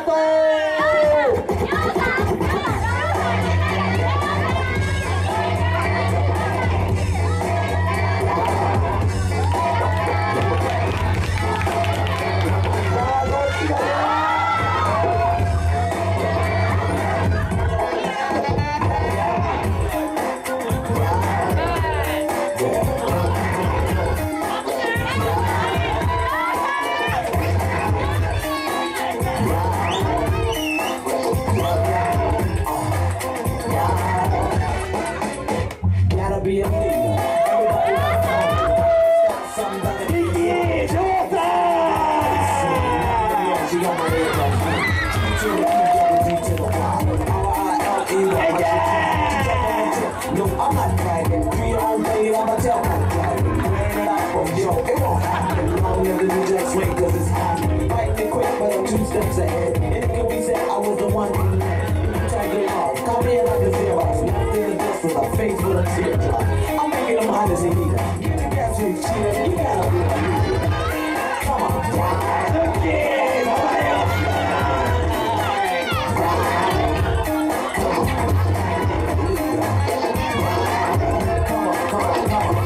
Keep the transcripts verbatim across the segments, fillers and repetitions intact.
Be a leader. Everybody wants somebody. Yeah, daughter! She got my head on me. To the D to the Y. No, I'm not bragging. Do your own thing, I'ma tell my bragging. Wearing it out from yo, it won't happen. Long as the New Jack swing, cause it's happening. Fighting quick, but I'm two steps ahead. And it could be said I was the one who tagging off. Come in like a Xerox. Left in the dust with a face with a teardrop. I'm making them hot as a heater. Get the gas with cheater. You gotta be a leader. Come on, ride. Okay, nobody else. Ride. Come on. Come on, come on, come on.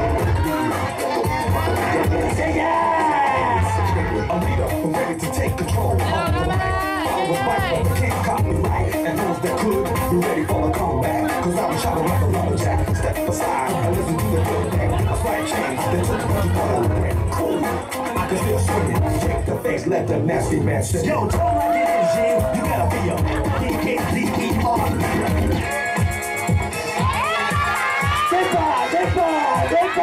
Say yes! A leader, I'm ready to take control. I was fighting, but can't copyright. And those that could, be ready for a comeback. Cause I'm shouting like a lumberjack. Step aside and listen to the good thing. I fight change, then took what you thought I would win. Cool, I can still swing it. Shake the face, let the nasty man sit. Yo, don't like it is you. You gotta be a D K D E R. Depa, depa, depa.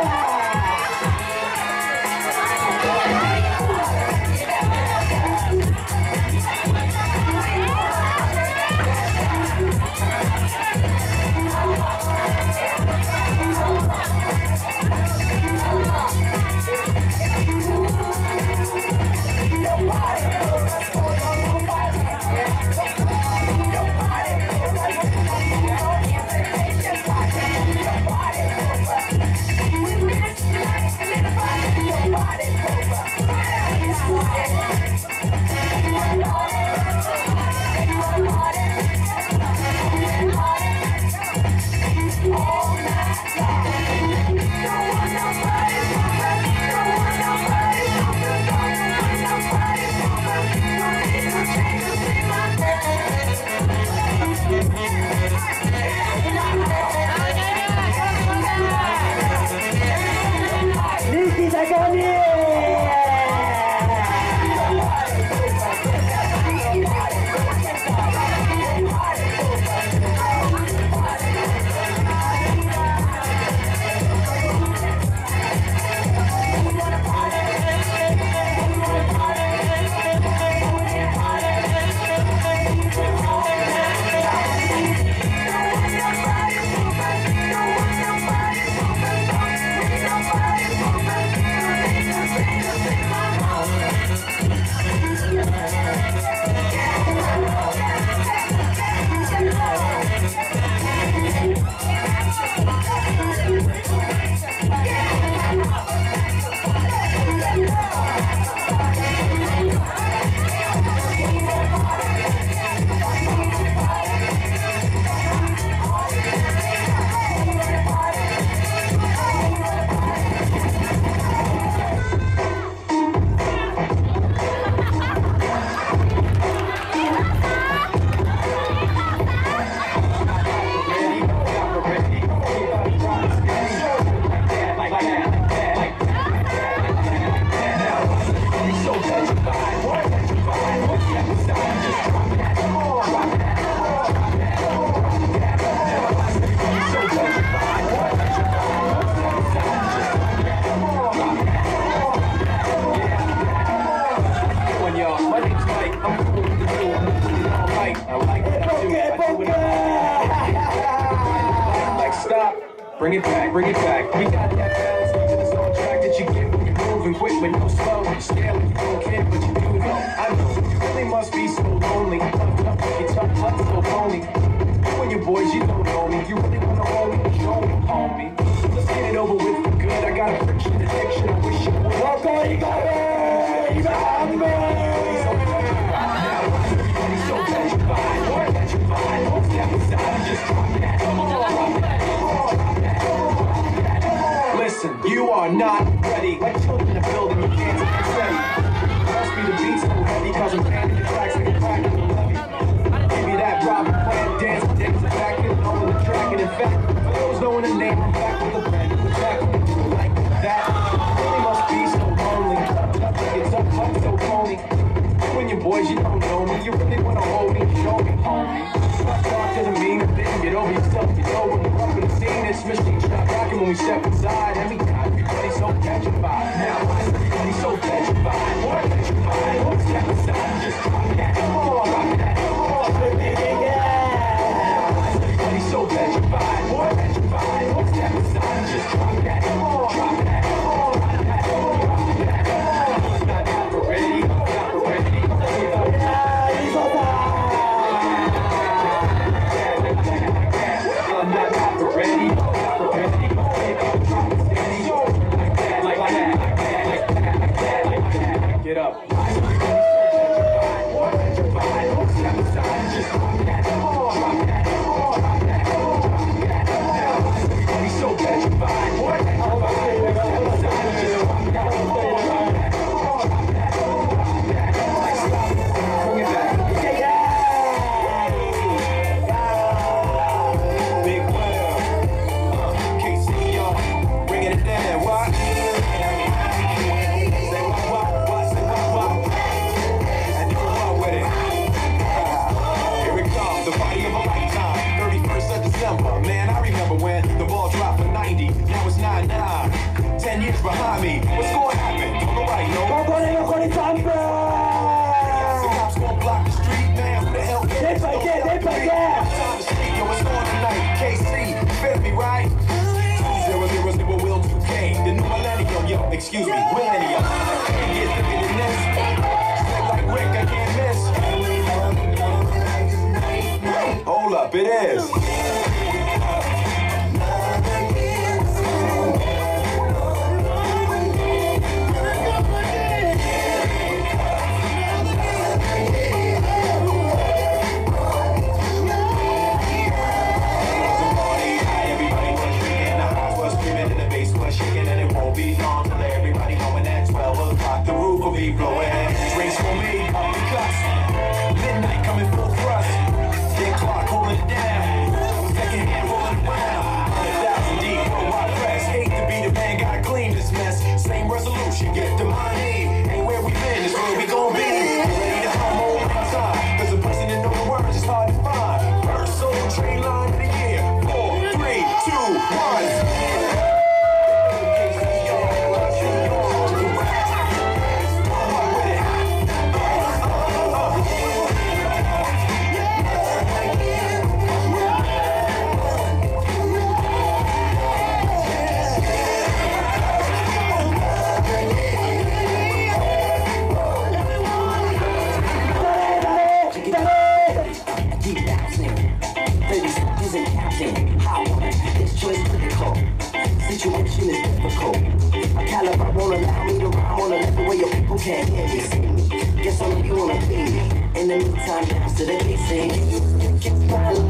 Bring it back, bring it back. We got that balance, music is on track that you get when you're moving quick, but no slow. You scale when you don't care, but you do though. I know, you really must be so lonely. Tough, tough, you tough, tough, so phony. You and your boys, you don't know me. You really wanna hold me, show me, homie. Let's get it over with for good. I got a friction addiction, I wish you would. Walk on, you got it! You got it! are not ready. Like children in the building, you can't take it steady. Must be the beat so heavy, cause I'm panning the tracks like a crack in the levy. Give you that drop and plan, dance, dance, back in, all in the track. And in fact, for those knowing the name, I'm back with a pen. We're back with it like that. It really must be so lonely. It's so tough, so phony. You and your boys, you don't know me. You really wanna hold me, show me, homie. Talk doesn't mean a thing. Get over yourself, you know when we're up in the scene. It's machine shot rocking when we step inside. Every time everybody's so petrified. Now why is everybody so petrified? What petrified? What's step inside? Just drop that. Come on, rock that. Come on, yeah. Now why is everybody so petrified? What petrified? What's step inside? Just drop that. Come on, drop that. Come on, rock that. Come on, rock that. Come on, not not for ready. Not for ready. I'm not not for ready. Not for ready. Like that. Like that. Like that. Like that. Like that. Get up. Just drop that. Come on, drop that. Come on, drop that. Come on, drop that. Now everybody's so petrified. What? Just drop that. Come on, drop that. Come on, drop that. Come on, drop that. Like stop. Bring it back. Big Will. Uh, K C, y'all. Bringing it down. What? Say what, what, what, say what, what. And you come with it. Here it comes, the party of a lifetime. thirty-first of December. Man, I remember when the ball dropped for ninety. Now it's nine nine. Ten years behind me. What's going to happen? Don't nobody know. The cops gonna block the street, man. Who the hell cares? They forget, they forget. Time to speak, yo, what's on tonight? K C, you feel me, right? Zero zero zero will two K. The new millennium, yo, excuse me, millennium. Can't get thicker than this. Straight like Rick, I can't miss. Hold up, it is. Be blowing, drinks for me, cuts. Midnight coming full thrust. Big clock holding it down. Second hand rolling around. Hundred thousand deep, worldwide press. Hate to be the man, gotta clean this mess. Same resolution, get the money. Ain't where we been, it's where we gon' be. Ready to hum all the time. Cause the person that know the words is hard to find. First solo train line of the year. Four, three, two, one. Situation is difficult. My caliber won't allow me to rhyme on a level where your people can't hear me. See me. Guess I'm you wanna be me. In the meantime, now to the basic.